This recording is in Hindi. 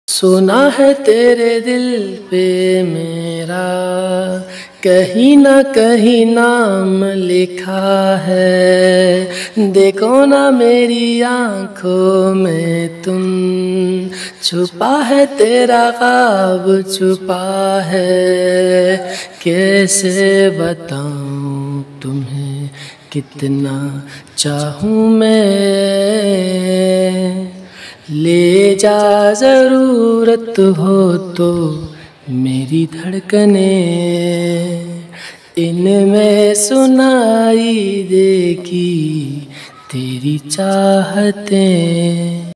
सुना है तेरे दिल पे मेरा कहीं ना कहीं नाम लिखा है। देखो ना मेरी आँखों में तुम, छुपा है तेरा ख्वाब छुपा है। कैसे बताऊँ तुम्हें कितना चाहूँ मैं, ले जा ज़रूरत हो तो मेरी धड़कने, इनमें सुनाई देगी तेरी चाहतें।